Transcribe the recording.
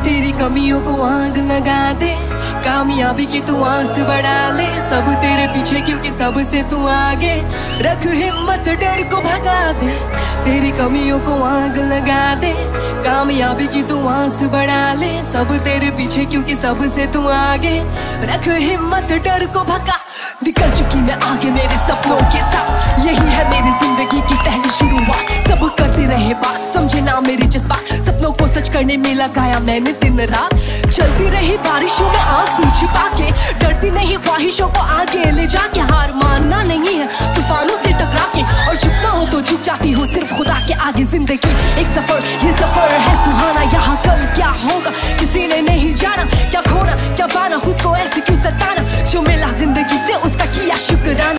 तेरी कमियों को आग लगा दे, कामयाबी की तू आस बढ़ा ले। सब तेरे पीछे क्योंकि सबसे तू आगे, रख हिम्मत डर को भगा दे। तेरी कमियों को आग लगा दे, कामयाबी की तू आस बढ़ा ले। सब तेरे पीछे क्योंकि सबसे तू आगे, रख हिम्मत डर को भगा। निकल चुकी मैं आगे मेरे सपनों के साथ, यही है मेरी जिंदगी की पहली शुरुआत। सब करते रहे बात, समझे ना मेरे जज्बात, सपनों को सच करने में लगाया मैंने दिन रात। चलती रही बारिशों में आंसू छिपा के, डरती नहीं ख्वाहिशों को आगे ले जाके। हार मानना नहीं है तूफानों से टकरा के, और झुकना हो तो झुक जाती हूँ सिर्फ खुदा के आगे। जिंदगी एक सफर, ये सफर है सुहाना, यहाँ कल क्या होगा किसी ने नहीं जाना। क्या खोना क्या पाना, खुद को ऐसे क्यों सताना, जो मिला जिंदगी से उसका किया शुक्राना।